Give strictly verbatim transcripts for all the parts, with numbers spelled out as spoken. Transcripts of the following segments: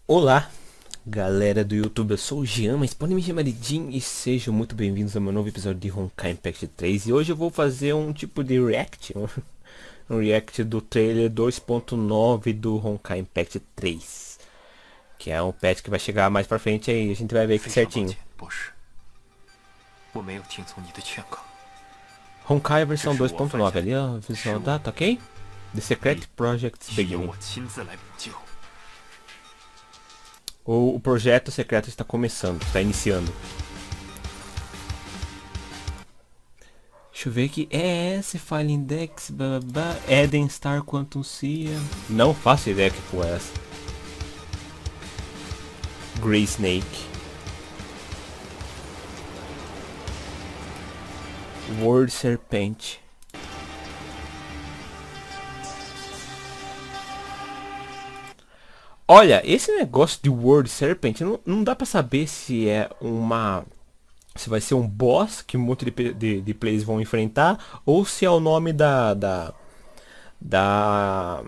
Olá, galera do YouTube, eu sou o Jean, mas podem me chamar de Jin e sejam muito bem-vindos ao meu novo episódio de Honkai Impact três. E hoje eu vou fazer um tipo de react, um react do trailer dois ponto nove do Honkai Impact três, que é um patch que vai chegar mais pra frente aí, a gente vai ver aqui certinho. Honkai versão dois ponto nove ali, ó, visual data, ok? The Secret Project Beginning. O, o projeto secreto está começando, está iniciando. Deixa eu ver aqui. É esse File Index, blá, blá, blá. Eden Star Quantum Cia. Não faço ideia que foi essa. Grey Snake. World Serpent. Olha, esse negócio de World Serpent não, não dá pra saber se é uma... se vai ser um boss que um monte de, de, de players vão enfrentar, ou se é o nome da... da... da...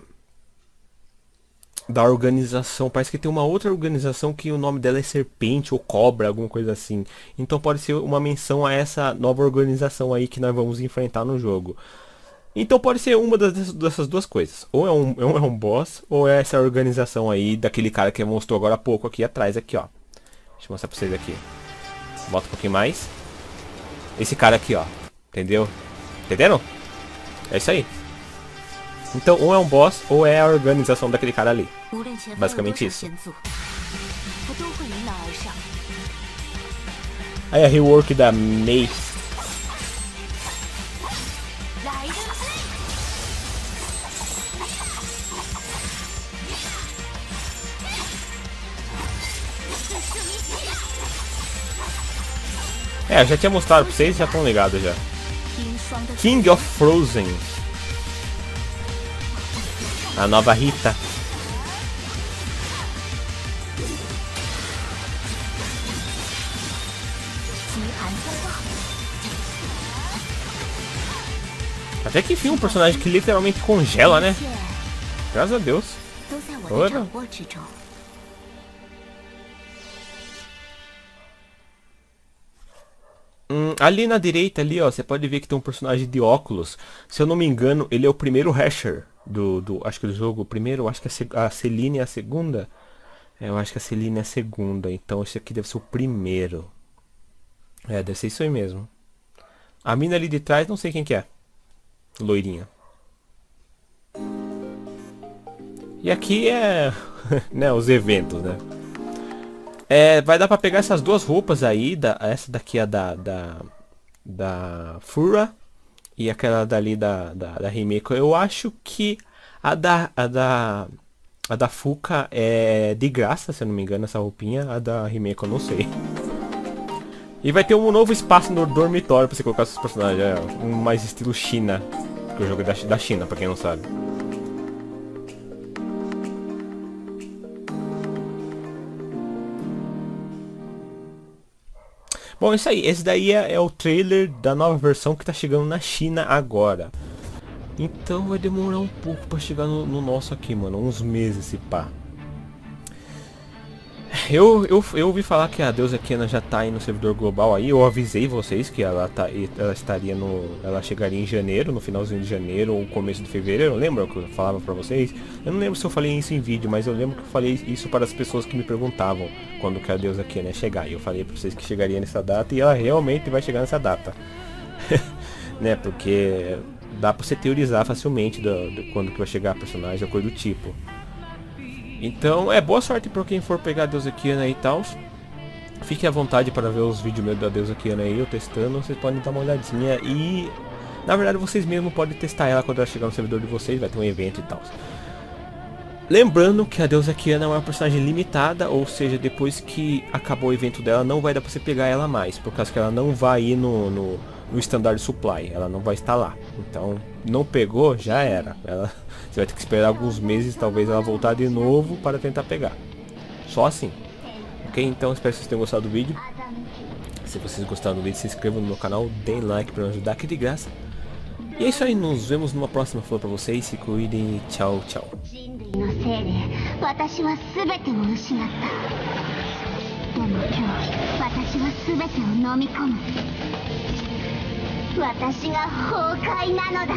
da organização. Parece que tem uma outra organização que o nome dela é Serpente ou Cobra, alguma coisa assim. Então pode ser uma menção a essa nova organização aí que nós vamos enfrentar no jogo. Então pode ser uma das, dessas duas coisas. Ou é um, ou é um boss, ou é essa organização aí daquele cara que mostrou agora há pouco aqui atrás, aqui ó. Deixa eu mostrar pra vocês aqui. Bota um pouquinho mais. Esse cara aqui ó. Entendeu? Entenderam? É isso aí. Então ou é um boss, ou é a organização daquele cara ali. Basicamente isso. Aí a rework da Mei. É, eu já tinha mostrado pra vocês, já estão ligados já. King of Frozen. A nova Rita. Até que enfim, um personagem que literalmente congela, né? Graças a Deus. Ora. Hum, ali na direita ali, ó, você pode ver que tem um personagem de óculos. Se eu não me engano, ele é o primeiro Hasher do, do acho que do jogo. O primeiro, acho que a Celine é a segunda. É, eu acho que a Celine é a segunda. Então esse aqui deve ser o primeiro. É, deve ser isso aí mesmo. A mina ali de trás, não sei quem que é. Loirinha. E aqui é, né, os eventos, né? É, vai dar pra pegar essas duas roupas aí, da, essa daqui é da, da, da Fura e aquela dali da, da, da Himeko. Eu acho que a da, a da, a da Fuka é de graça, se eu não me engano, essa roupinha. A da Himeko eu não sei. E vai ter um novo espaço no dormitório pra você colocar esses personagens, é, um mais estilo China, que o jogo é da, da China, pra quem não sabe. Bom, isso aí. Esse daí é, é o trailer da nova versão que tá chegando na China agora. Então vai demorar um pouco pra chegar no, no nosso aqui, mano. Uns meses, se pá. Eu, eu, eu ouvi falar que a deusa Kena já tá aí no servidor global aí. Eu avisei vocês que ela, tá, ela estaria no... ela chegaria em janeiro, no finalzinho de janeiro ou começo de fevereiro. Lembra o que eu falava pra vocês? Eu não lembro se eu falei isso em vídeo, mas eu lembro que eu falei isso para as pessoas que me perguntavam quando que a deusa Kena ia chegar. E eu falei pra vocês que chegaria nessa data e ela realmente vai chegar nessa data. Né, porque dá pra você teorizar facilmente do, do, quando que vai chegar a personagem ou coisa do tipo. Então, é boa sorte pra quem for pegar a deusa Kiana aí e tal. Fique à vontade para ver os vídeos meus da deusa Kiana aí, eu testando. Vocês podem dar uma olhadinha e... na verdade, vocês mesmos podem testar ela quando ela chegar no servidor de vocês. Vai ter um evento e tal. Lembrando que a deusa Kiana é uma personagem limitada. Ou seja, depois que acabou o evento dela, não vai dar pra você pegar ela mais. Por causa que ela não vai ir no... no no Standard Supply, ela não vai estar lá. Então, não pegou, já era. Ela, você vai ter que esperar alguns meses, talvez ela voltar de novo para tentar pegar. Só assim. Ok? Então, espero que vocês tenham gostado do vídeo. Se vocês gostaram do vídeo, se inscrevam no meu canal, deem like para me ajudar aqui de graça. E é isso aí, nos vemos numa próxima. Falou pra vocês, se cuidem e tchau, tchau. 私は全てを失った。でも今日私は全てを飲み込む。私が崩壊なのだ。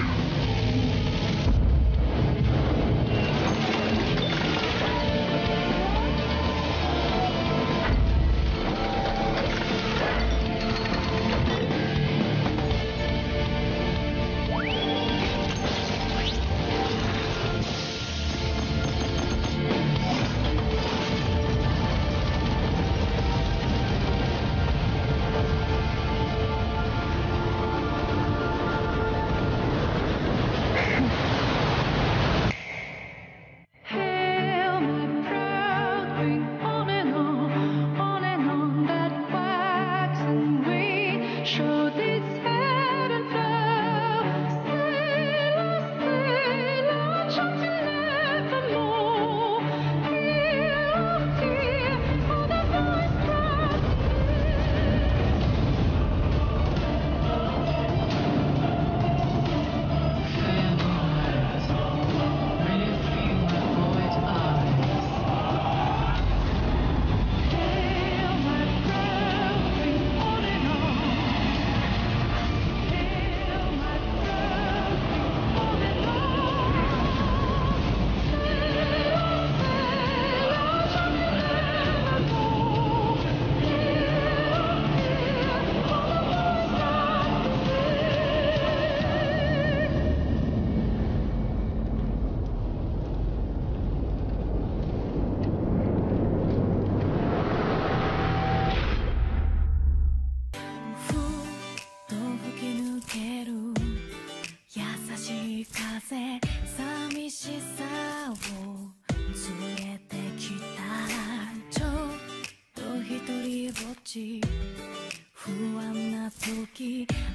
寂しさを連れてきた。ちょっと一人ぼっち不安な時